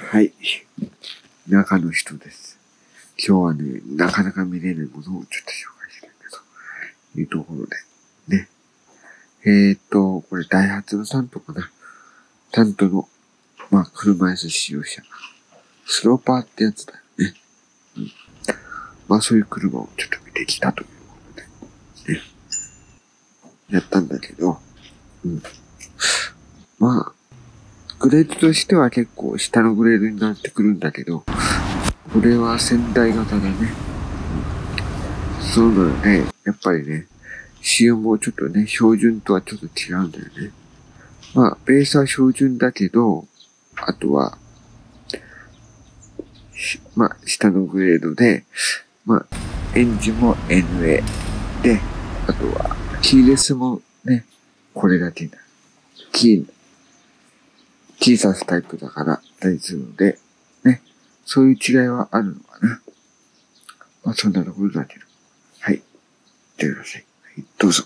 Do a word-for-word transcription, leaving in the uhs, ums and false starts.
はい。中の人です。今日はね、なかなか見れないものをちょっと紹介したいなというところで。ね。えーっと、これダイハツのタントかな。タントの、まあ、車椅子使用者。スローパーってやつだよね。うん。まあ、そういう車をちょっと見てきたということで。ね。やったんだけど、うん。まあ、グレードとしては結構下のグレードになってくるんだけど、これは先代型だね。うん、そうなので、やっぱりね、仕様もちょっとね、標準とはちょっと違うんだよね。まあ、ベースは標準だけど、あとは、まあ、下のグレードで、まあ、エンジンも エヌエー で、あとは、キーレスもね、これだけだ。キー、キーさすタイプだから大りするので、ね、そういう違いはあるのかな。まあ、そんなところだけど。はい。ってください。はい、どうぞ。